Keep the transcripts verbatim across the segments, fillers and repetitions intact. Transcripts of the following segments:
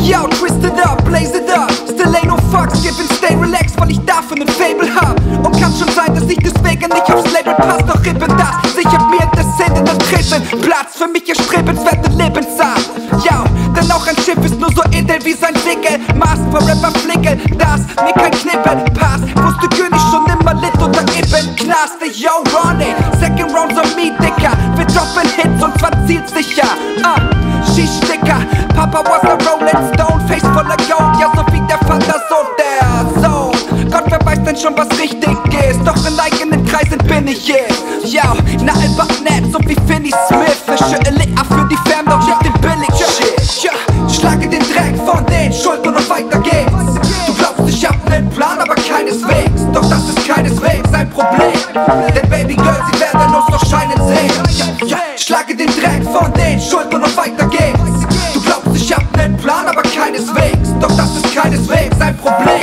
Yo, twist it up, blaze it up. Still ain't no fucks given, stay relaxed, weil ich dafür nen Fable hab. Und kann schon sein, dass ich deswegen nicht aufs Label pass, doch ich bin das. Sichert mir das Sinn in den Treten. Platz für mich erstrebenswerte Lebensart. Yo, denn auch ein Schiff ist nur so edel wie sein Wickel. Maß für Rapper flickel, das mir kein Knippel passt. Wusste König schon immer lit oder eben Knast. Yo, Ronnie, second round on me, Dicker. Wir droppen Hits und zwar zielsicher. Ah, Schießsticker, Papa was a Rolling Stone, Face voller Gold, ja so wie der Vater, so der Sohn. Gott, wer weiß denn schon, was richtig ist, doch in eigenen Kreisen bin ich hier. Yo, na einfach nett, so wie Finny Smith. Fische Elite für die Fam, doch nicht den billig Shit. Ja, schlage den Dreck von den Schultern und weiter geht's. Du glaubst, ich hab nen Plan, aber keineswegs. Doch das ist keineswegs ein Problem. Denn Baby Girl, sie werden uns noch scheinen sehen. Ja, schlage den Dreck von den Schultern und weiter geht's. Du glaubst, ich hab nen Plan, aber keineswegs. Doch das ist keineswegs ein Problem.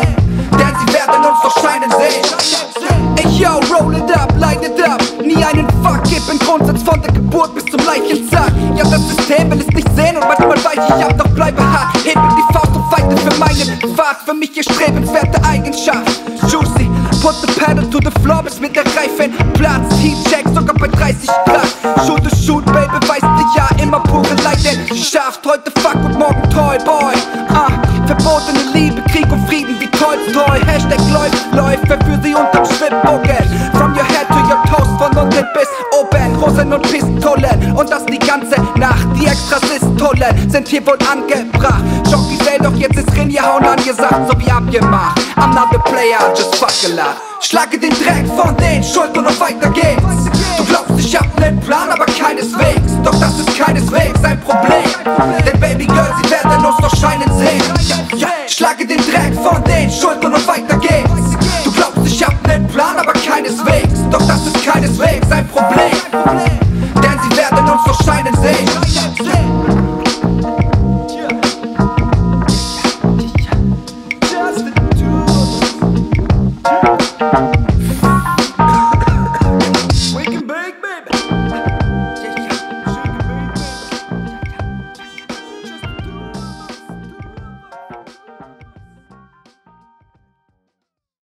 Denn sie werden uns noch scheinen sehen. Ey yo, roll it up, light it up. Nie einen Fuck, gib im Grundsatz von der Geburt bis zum Leichenzug. Ja, das System will es nicht sehen und manchmal weiche ich ab, doch bleibe hart. Hebe die Faust und fighte für meinen Pfad. Für mich erstrebenswerte Eigenschaft. Juicy, put the pedal to the floor, bis mit der Reifen Platz. Heat check, sogar bei dreißig Grad. Shoot to shoot, baby, weißt du ja, immer pure Leidenschaft. Heute fuck und morgen toy boy. Ah, verbotene Liebe, Krieg und Frieden wie Tolstoi. Hashtag läuft, läuft, wer für sie unterm Schwibbogen. From your head to your toes, von unten bis oben. Rosen und Pistolen und das die ganze Nacht. Die Extrasystolen sind hier wohl angebracht. Jockey say doch, jetzt ist Rinjahauen angesagt, so wie abgemacht. I'm not the player, just fuck a lot. Schlage den Dreck von den Schultern und weiter geht's. Du glaubst, ich hab nen Plan, aber keineswegs. Doch das ist keineswegs ein Problem. Denn Baby Girl, sie werden uns noch scheinen sehen. Ja, schlage den Dreck von den Schultern und weiter geht's. Du glaubst, ich hab nen Plan, aber keineswegs. Doch das ist keineswegs ein Problem.